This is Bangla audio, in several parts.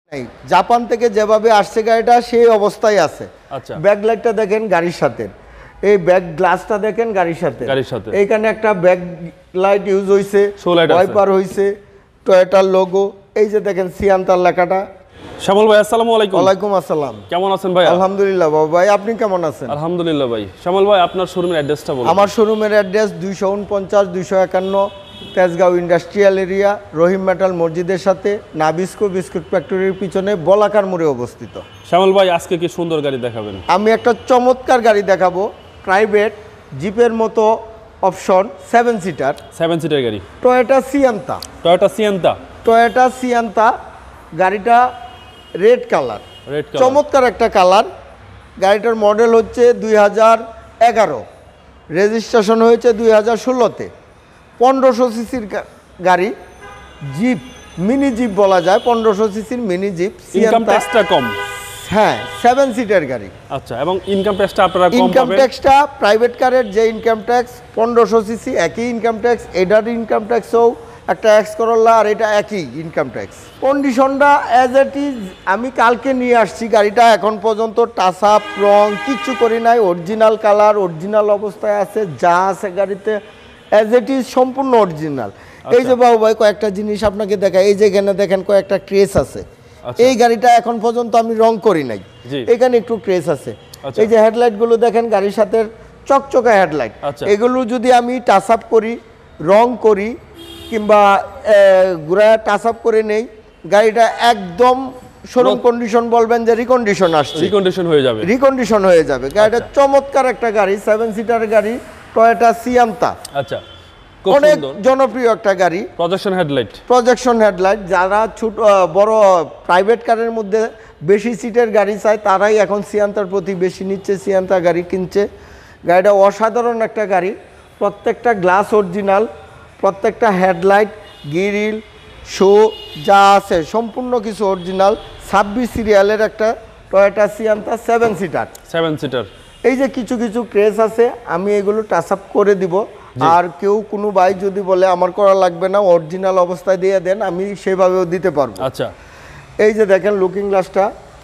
নাই, জাপান থেকে যেভাবে আসছে গাড়িটা সেই অবস্থায় আছে। আচ্ছা, ব্যাক লাইটটা দেখেন গাড়ির সাথে, এই ব্যাক গ্লাসটা দেখেন গাড়ির সাথে, এইখানে একটা ব্যাক লাইট ইউজ হয়েছে, ওয়াইপার হয়েছে, টয়োটার লোগো, এই যে দেখেন সিয়ান্তার লেখাটা। শ্যামল ভাই আসসালামু আলাইকুম। ওয়ালাইকুম আসসালাম। কেমন আছেন ভাই? আলহামদুলিল্লাহ বাবা ভাই, আপনি কেমন আছেন? আলহামদুলিল্লাহ ভাই। শ্যামল ভাই আপনার শোরুমের অ্যাড্রেসটা বলুন। আমার শোরুমের address 249-251 Tejgaon industrial area, Rahim metal মসজিদের সাথে, নাবিস্কো বিস্কুট ফ্যাক্টরির পিছনে বলাকার মোড়ে অবস্থিত। শ্যামল ভাই আজকে কি সুন্দর গাড়ি দেখাবেন? আমি একটা চমৎকার গাড়ি দেখাবো, প্রাইভেট জিপের মতো অপশন, 7 সিটার গাড়ি, টয়োটা সিয়েন্তা। গাড়িটা রেড কালার, চমৎকার একটা কালার। গাড়িটার মডেল হচ্ছে 2011, রেজিস্ট্রেশন হয়েছে 2016-তে। 1500 সিসির গাড়ি, জিপ, মিনি জিপ বলা যায়, 1500 সিসির মিনি জিপ। ইনকাম ট্যাক্সটা কম। হ্যাঁ, 7 সিটার গাড়ি। আচ্ছা, এবং ইনকাম ট্যাক্সটা আপনারা কম পাবেন। ইনকাম ট্যাক্সটা প্রাইভেট কারের যে ইনকাম ট্যাক্স 1500 সিসি একই ইনকাম ট্যাক্স, এটার ইনকাম ট্যাক্সও একটা এক্স করোলা, আর এটা একই ইনকাম ট্যাক্স। কন্ডিশনটা অ্যাজ ইট ইজ, আমি কালকে নিয়ে আসছি গাড়িটা, এখন পর্যন্ত টাচ আপ রং কিচ্ছু করি নাই, অরিজিনাল কালার, অরিজিনাল অবস্থায় আছে, যা আছে গাড়িতে অ্যাজ ইট ইজ সম্পূর্ণ অরিজিনাল। এই যে বাবু ভাই কয়েকটা জিনিস আপনাকে দেখাই, এই যে এখানে দেখেন কয়েকটা ক্রেস আছে। এই গাড়িটা এখন পর্যন্ত আমি রং করি নাই, এখানে একটু ক্রেস আছে। এই যে হেডলাইট গুলো দেখেন গাড়ির সাথে চকচকা হেডলাইট, এগুলো যদি আমি টাচ আপ করি, রং করি, কিংবা ঘুরা টাচ আপ করে নেই, গাড়িটা একদম শোরুম কন্ডিশন বলবেন যে রিকন্ডিশন আসছে, রিকন্ডিশন হয়ে যাবে। গাড়িটা চমৎকার একটা গাড়ি, 7 সিটার গাড়ি, টয়োটা সিয়ান্তা। আচ্ছা, অনেক জনপ্রিয় একটা গাড়ি। প্রজেকশন হেডলাইট, যারা ছোট বড় প্রাইভেট কারের মধ্যে বেশি সিটের গাড়ি চায় তারাই এখন সিয়ান্তার প্রতি বেশি নিচ্ছে, সিয়ান্তা গাড়ি কিনছে। গাড়িটা অসাধারণ একটা গাড়ি, প্রত্যেকটা গ্লাস অরিজিনাল, প্রত্যেকটা হেডলাইট, গ্রিল, শো যা আছে সম্পূর্ণ কিছু অরিজিনাল। 26 সিরিয়ালের একটা টয়োটা সিয়ান্তা 7 সিটার। এই যে কিছু কিছু ক্রেস আছে, আমি এগুলো টাচ আপ করে দিব। আর কেউ কোনো ভাই যদি বলে আমার করা লাগবে না, অরিজিনাল অবস্থায় দিয়ে দেন, আমি সেভাবেও দিতে পারবো। আচ্ছা, এই যে দেখেন লুকিং গ্লাসটা,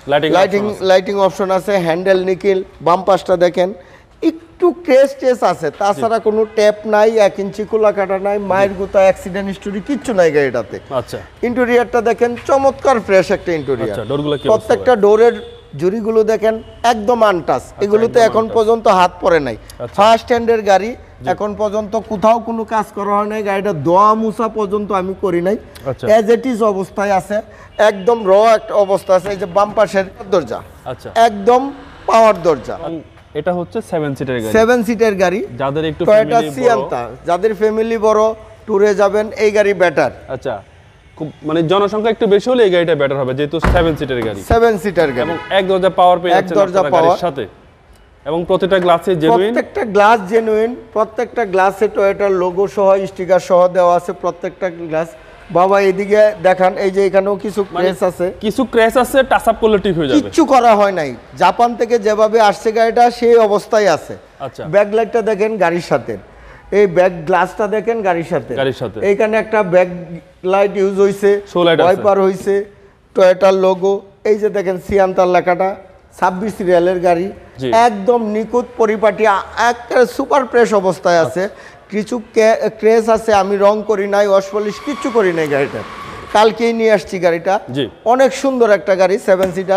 লাইটিং অপশন আছে, হ্যান্ডেল নিকেল, বাম্পাসটা দেখেন একটু ক্রেস আছে, তাছাড়া কোনো ট্যাপ নাই, 1 ইঞ্চি খোলা কাটা নাই, মায়ের গুতা, অ্যাক্সিডেন্ট হিস্টোরি কিচ্ছু নাই গাড়িটাতে। আচ্ছা, ইন্টেরিয়রটা দেখেন চমৎকার ফ্রেশ একটা ইন্টেরিয়র। প্রত্যেকটা ডোরের জুড়িগুলো দেখেন একদম আনটাচ, এগুলোতে এখন পর্যন্ত হাত পড়ে নাই। ফার্স্ট হ্যান্ডের গাড়ি, এখন পর্যন্ত কোথাও কোনো কাজ করা হয় নাই, গাড়িটা দোয়া মুছা পর্যন্ত আমি করি নাই, অ্যাজ ইট ইজ অবস্থায় আছে, একদম র একটা অবস্থা আছে। এই যে বাম্পাসের দরজা, আচ্ছা, একদম পাওয়ার দরজা। এটা হচ্ছে 7 সিটের গাড়ি, যাদের একটু টয়োটা সিয়ান্তা, যাদের ফ্যামিলি বড়, ট্যুরে যাবেন, এই গাড়ি বেটার। আচ্ছা, মানে জনসংখ্যা একটু বেশি হলে এই গাড়িটা বেটার হবে, যেহেতু 7 সিটের গাড়ি এবং এক দরজা পাওয়ার পেয়ে যাচ্ছেন আপনারা গাড়ির সাথে, এবং প্রত্যেকটা গ্লাসে জেনুইন, প্রত্যেকটা গ্লাস জেনুইন, প্রত্যেকটা গ্লাসে টয়োটার লোগো সহ স্টিকার সহ দেওয়া আছে প্রত্যেকটা গ্লাস। বাবা এদিকে দেখান, এই যে এখানেও কিছু ক্র্যাশ আছে, টাচ আপ করলে ঠিক হয়ে যাবে, কিচ্ছু করা হয় নাই। জাপান থেকে যেভাবে আসছে গাড়িটা সেই অবস্থায় আছে। আচ্ছা, ব্যাক লাইটটা দেখেন গাড়ির সাথে, এই ব্যাক গ্লাসটা দেখেন গাড়ির সাথে, এইখানে একটা ব্যাক লাইট ইউজ হইছে, ওয়াইপার হইছে, টয়োটার লোগো, এই যে দেখেন সিয়ান্তার লেখাটা, 26 সিরিয়ালের গাড়ি, একদম নিখুঁত পরিপাটি, একেবারে সুপার ফ্রেশ অবস্থায় আছে। কিছু ক্রেস আছে, আমি রং করি নাই, ওয়াশ পলিশ কিচ্ছু করি নাই। গাড়িটা কালকেই নিয়ে আসছি, গাড়িটা অনেক সুন্দর একটা গাড়ি, 7 সিটার।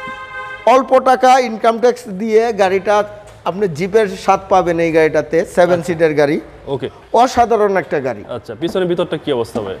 অল্প টাকা ইনকাম ট্যাক্স দিয়ে গাড়িটা আপনি জিপের স্বাদ পাবেন এই গাড়িটাতে, 7 সিটের গাড়ি। ওকে, অসাধারণ একটা গাড়ি। আচ্ছা, পিছনের ভিতরটা কি অবস্থা ভাই?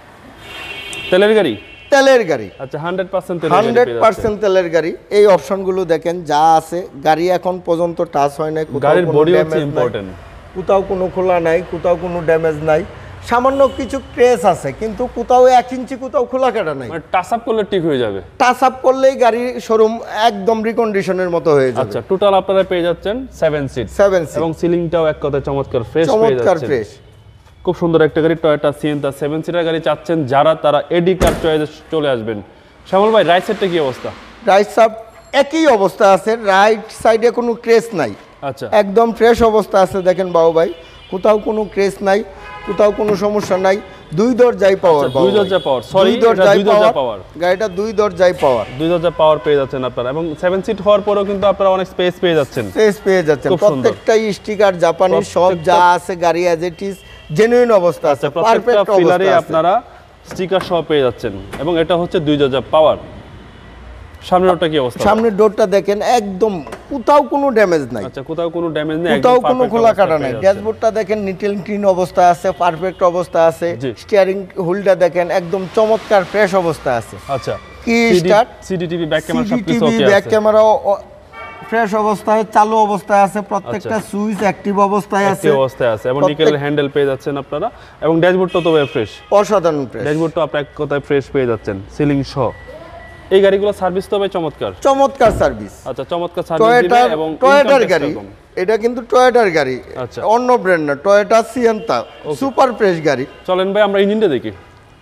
তেলের গাড়ি, আচ্ছা, 100% তেলের গাড়ি। এই অপশনগুলো দেখেন যা আছে, গাড়ি এখন পর্যন্ত টাচ হয় নাই, গাড়ির বডি হচ্ছে ইম্পর্টেন্ট, কোথাও কোনো খোলা নাই, কোথাও কোনো ড্যামেজ নাই, সামান্য কিছু ক্রেস আছে, কিন্তু কোথাও 1 ইঞ্চি কোথাও খোলা কাটা নাই। মানে টাচ আপ করলে ঠিক হয়ে যাবে, টাচ আপ করলেই গাড়ি শোরুম একদম রিকন্ডিশনের মতো হয়ে যাবে। আচ্ছা, টোটাল আপনারা পেয়ে যাচ্ছেন 7 সিট, এবং সিলিংটাও এক কথায় চমৎকার ফ্রেশ পেয়ে যাচ্ছেন। খুব সুন্দর একটা গাড়ি, টয়োটা সিয়েন্তা 7 সিটার গাড়ি চাচ্ছেন যারা, তারা এডি কার চয়েসে চলে আসবেন। শ্যামল ভাই, রাইট সাইডটা কি অবস্থা? রাইট সাইড একই অবস্থা আছে, রাইট সাইডে কোনো ক্রেস নাই, আচ্ছা, একদম ফ্রেশ অবস্থা আছে। দেখেন বাবু ভাই, কোথাও কোনো ক্রেস নাই, কোথাও কোনো সমস্যা নাই, দুই দরজাই পাওয়ার, দুই দরজা পাওয়ার, সরি দুই দরজা পাওয়ার, গাড়িটা দুই দরজাই পাওয়ার, দুই দরজা পাওয়ার পেয়ে যাচ্ছেন আপনারা এবং 7 সিট হওয়ার পরেও কিন্তু আপনারা অনেক স্পেস পেয়ে যাচ্ছেন। প্রত্যেকটাই স্টিকার জাপানি সব যা আছে গাড়ি অ্যাজ ইট ইজ জেনুইন অবস্থা আছে, প্রত্যেকটা পিলারে আপনারা স্টিকার সহ পেয়ে যাচ্ছেন এবং এটা হচ্ছে দুই দরজা পাওয়ার। সামনের ডোরটা কি অবস্থা? সামনের ডোরটা দেখেন একদম কোথাও কোনো ড্যামেজ নাই। আচ্ছা, কোথাও কোনো ড্যামেজ নেই, কোথাও কোনো খোলা কাটা নাই। ড্যাশবোর্ডটা দেখেন নিটেল ক্লিন অবস্থা আছে, পারফেক্ট অবস্থা আছে। স্টিয়ারিং হুইলটা দেখেন একদম চমৎকার ফ্রেশ অবস্থা আছে। আচ্ছা, কি স্টার্ট সিসিটিভি ব্যাক ক্যামেরা সবকিছু ওকে আছে, ব্যাক ক্যামেরাও ফ্রেশ অবস্থায় চালু অবস্থায় আছে, প্রত্যেকটা সুইচ অ্যাক্টিভ অবস্থায় আছে, অ্যাক্টিভ অবস্থায় আছে এবং নিকেল হ্যান্ডেল পেয়ে যাচ্ছেন আপনারা এবং ড্যাশবোর্ডটা তো ফ্রেশ, অসাধারণ ফ্রেশ। ড্যাশবোর্ডটা আপনারা এক কথায় ফ্রেশ পেয়ে যাচ্ছেন সিলিং সহ। এই গাড়িগুলো সার্ভিস তো ভাই চমৎকার, চমৎকার সার্ভিস। আচ্ছা, চমৎকার সার্ভিস দিবে এবং টয়োটার গাড়ি, এটা কিন্তু টয়োটার গাড়ি, আচ্ছা অন্য ব্র্যান্ড না, টয়োটা সিয়েন্তা সুপার ফ্রেশ গাড়ি। চলেন ভাই আমরা ইঞ্জিনটা দেখি।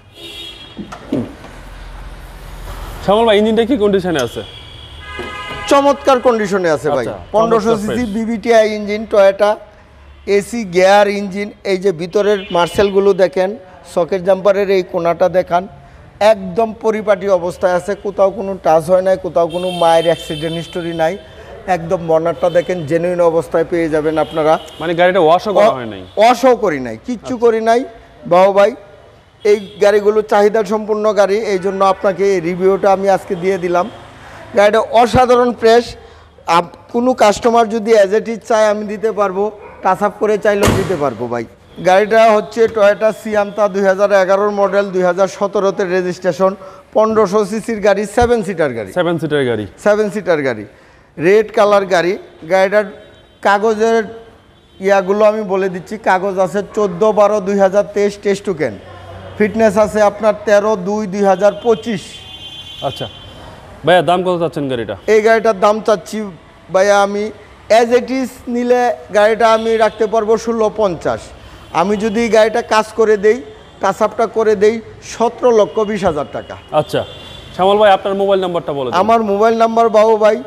শ্যামল ভাই ইঞ্জিনটা কি কন্ডিশনে আছে? চমৎকার কন্ডিশনে আছে ভাই। 1500 CC VVTI engine, Toyota AC gear engine. এই যে ভিতরের মার্সেলগুলো দেখেন, সকেট জাম্পারের এই কোণাটা দেখান, একদম পরিপাটি অবস্থায় আছে, কোথাও কোনো টাচ হয় নাই, কোথাও কোনো মায়ের অ্যাক্সিডেন্ট হিস্টোরি নাই। একদম বর্নারটা দেখেন জেনুইন অবস্থায় পেয়ে যাবেন আপনারা। মানে গাড়িটা ওয়াশও করা হয় নাই? ওয়াশও করি নাই, কিচ্ছু করি নাই বাবু ভাই। এই গাড়িগুলো চাহিদা সম্পূর্ণ গাড়ি, এই জন্য আপনাকে এই রিভিউটা আমি আজকে দিয়ে দিলাম। গাড়িটা অসাধারণ ফ্রেশ। কোনো কাস্টমার যদি অ্যাজ এট ইজ চায় আমি দিতে পারবো, টাচ আপ করে চাইলেও দিতে পারবো ভাই। গাড়িটা হচ্ছে টয়োটা সিয়ান্তা 2011 মডেল, 2017তে রেজিস্ট্রেশন, 1500 সিসির গাড়ি, 7 সিটার গাড়ি, 7 সিটার গাড়ি, রেড কালার গাড়ি। গাড়িটার কাগজের ইয়াগুলো আমি বলে দিচ্ছি। কাগজ আছে 14/12/2023 টেস্ট টু ক্যান। ফিটনেস আছে আপনার 13/2/2025। আচ্ছা ভাইয়া, দাম কত চাচ্ছেন গাড়িটা? এই গাড়িটার দাম চাচ্ছি ভাইয়া আমি অ্যাজ ইট ইজ নিলে গাড়িটা আমি রাখতে পারবো 1650। আমি যদি গাড়িটা কাজ করে দেই, টাচ আপটা করে দেই, 17,20,000 টাকা। আচ্ছা শ্যামল ভাই, আপনার মোবাইল নাম্বারটা বলে দিন। আমার মোবাইল নাম্বার বাবু ভাই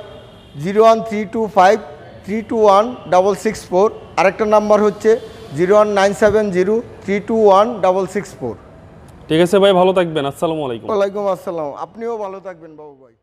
01325321664। আরেকটা নাম্বার হচ্ছে 01970321664। ঠিক আছে ভাই, ভালো থাকবেন। আসসালামু আলাইকুম। ওয়ালাইকুম আসসালাম। আপনিও ভালো থাকবেন বাবু ভাই।